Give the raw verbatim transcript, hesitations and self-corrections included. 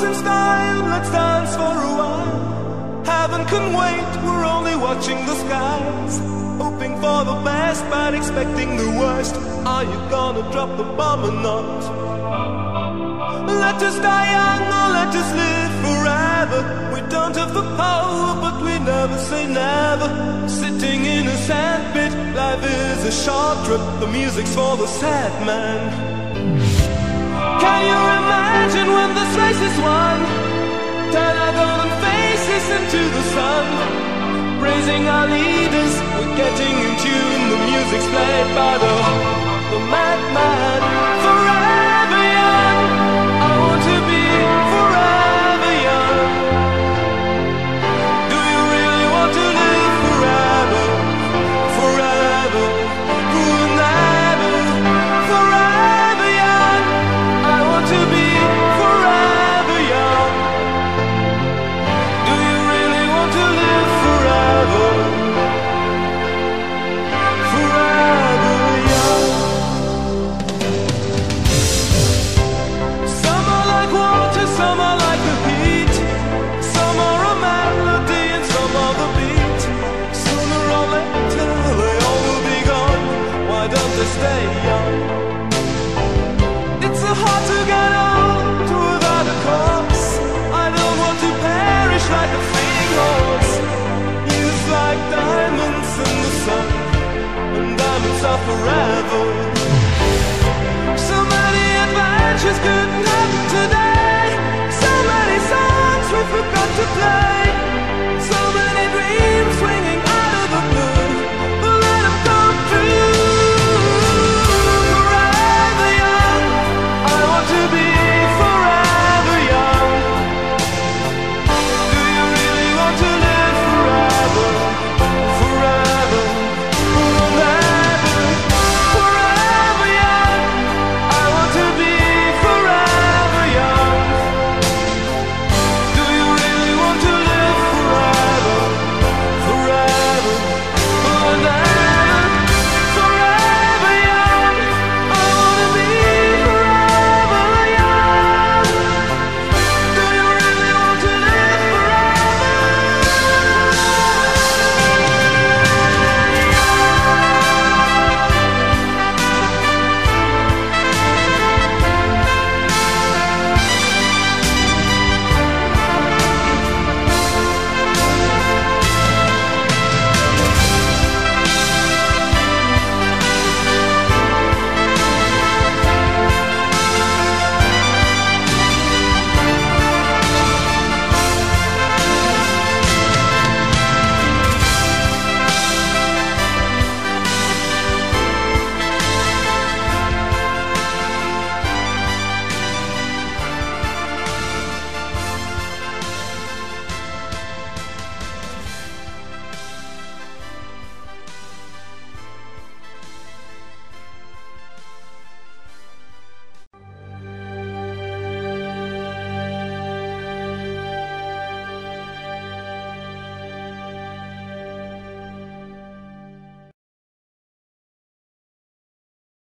in style, let's dance for a while. Heaven can wait, we're only watching the skies, hoping for the best but expecting the worst. Are you gonna drop the bomb or not? Let us die young or let us live forever. We don't have the power but we never say never. Sitting in a sandpit, life is a short trip. The music's for the sad man. Can you imagine when this race is won? Turn our golden faces into the sun, praising our leaders, we're getting in tune. The music's played by the, the madman forever.